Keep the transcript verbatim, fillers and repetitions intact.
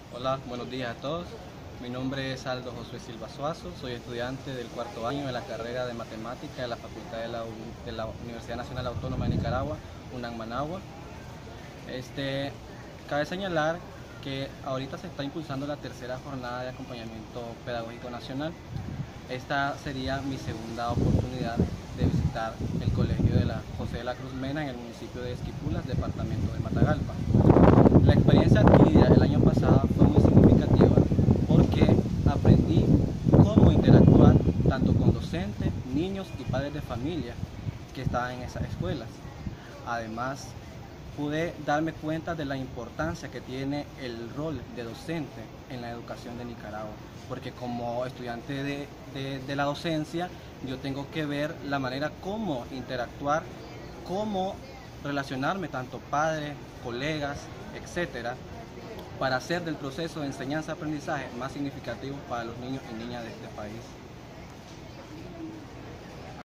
Hola, buenos días a todos. Mi nombre es Aldo Josué Silva Suazo, soy estudiante del cuarto año de la carrera de Matemática de la Facultad de la, de la Universidad Nacional Autónoma de Nicaragua, UNAM Managua. Este, cabe señalar que ahorita se está impulsando la tercera jornada de acompañamiento pedagógico nacional. Esta sería mi segunda oportunidad de visitar el colegio de la José de la Cruz Mena en el municipio de Esquipulas, departamento de Matagalpa. La experiencia adquirida el año pasado fue muy significativa porque aprendí cómo interactuar tanto con docentes, niños y padres de familia que estaban en esas escuelas. Además, pude darme cuenta de la importancia que tiene el rol de docente en la educación de Nicaragua, porque como estudiante de, de, de la docencia, yo tengo que ver la manera cómo interactuar, cómo relacionarme tanto padres, colegas, etcétera, para hacer del proceso de enseñanza-aprendizaje más significativo para los niños y niñas de este país.